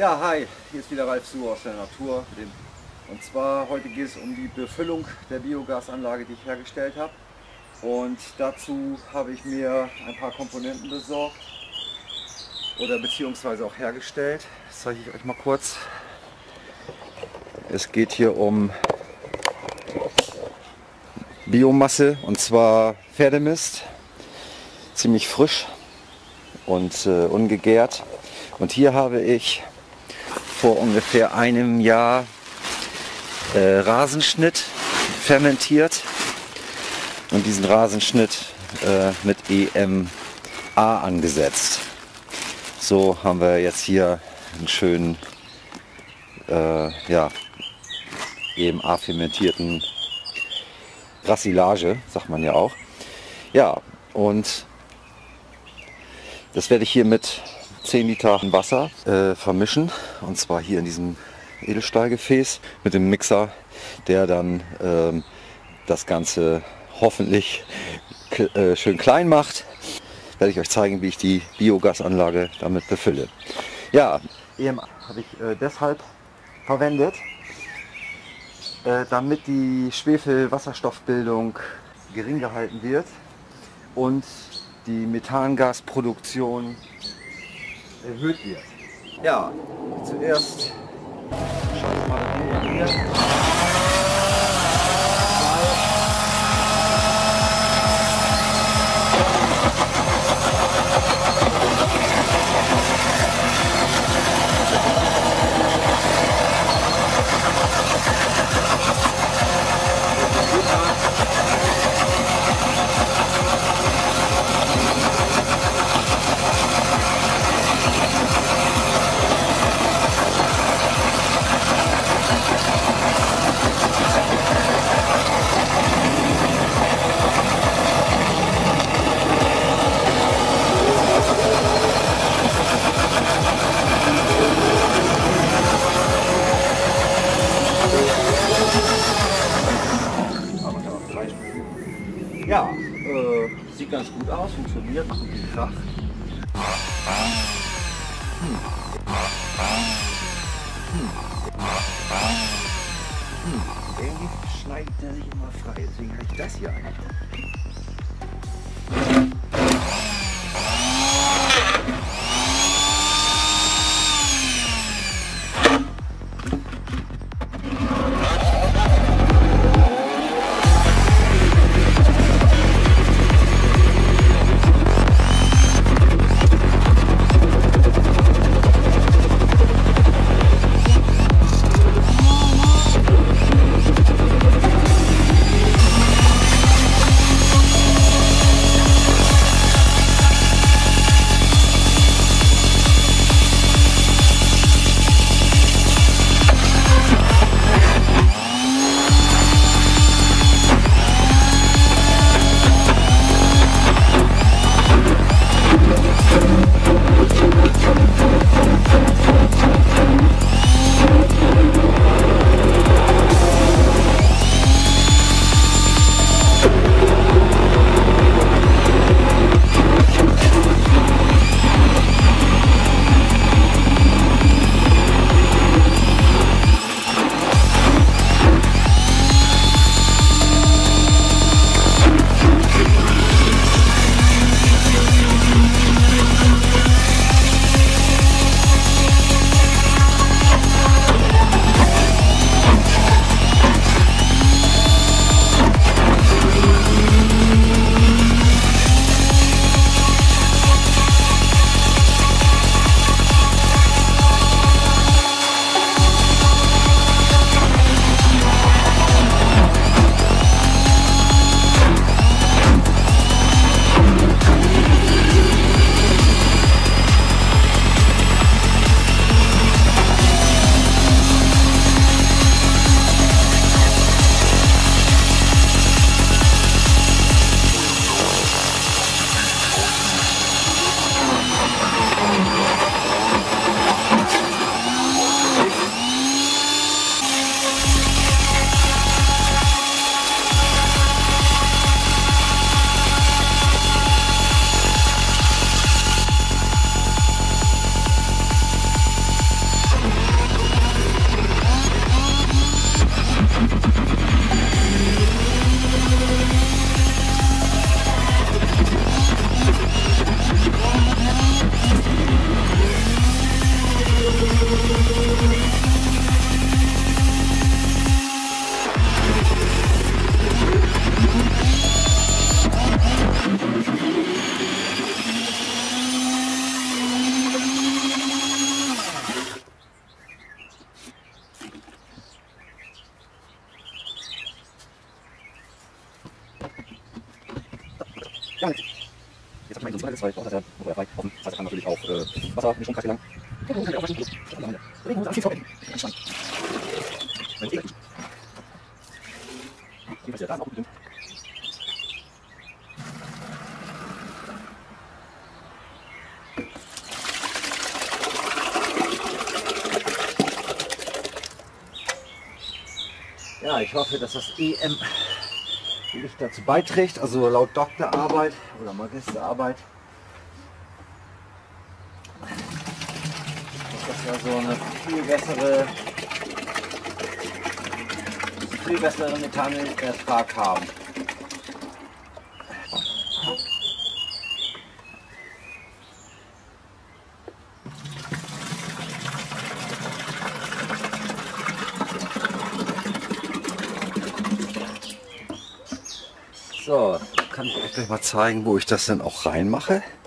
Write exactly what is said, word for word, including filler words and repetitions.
Ja, hi, hier ist wieder Ralf Suhr aus der Natur. Und zwar heute geht es um die Befüllung der Biogasanlage, die ich hergestellt habe. Und dazu habe ich mir ein paar Komponenten besorgt oder beziehungsweise auch hergestellt. Das zeige ich euch mal kurz. Es geht hier um Biomasse, und zwar Pferdemist, ziemlich frisch und äh, ungegärt. Und hier habe ich vor ungefähr einem Jahr äh, Rasenschnitt fermentiert und diesen Rasenschnitt äh, mit E M A angesetzt. So haben wir jetzt hier einen schönen äh, ja, E M A fermentierten Grassilage, sagt man ja auch. Ja, und das werde ich hier mit zehn Liter Wasser äh, vermischen, und zwar hier in diesem Edelstahlgefäß mit dem Mixer, der dann ähm, das Ganze hoffentlich äh, schön klein macht. Werde ich euch zeigen, wie ich die Biogasanlage damit befülle. Ja, E M A habe ich äh, deshalb verwendet, äh, damit die Schwefelwasserstoffbildung gering gehalten wird und die Methangasproduktion erhöht wird. Ja, zuerst schaue ich mal das Ding hier. Ja, äh, sieht ganz gut aus, funktioniert, macht einen Krach. Hm. Hm. Hm. Irgendwie schneidet er sich immer frei, deswegen habe ich das hier eigentlich. Ja, jetzt habe ich mal so zwei, zwei, das ist ja noch frei offen. Das heißt, er kann natürlich auch äh, Wasser, eine Stromkreis lang. Ja, ich hoffe, dass das E M nicht dazu beiträgt, also laut Doktorarbeit oder Magisterarbeit, dass wir so eine viel bessere, viel besseren Methanertrag haben. So, kann ich euch gleich mal zeigen, wo ich das dann auch reinmache.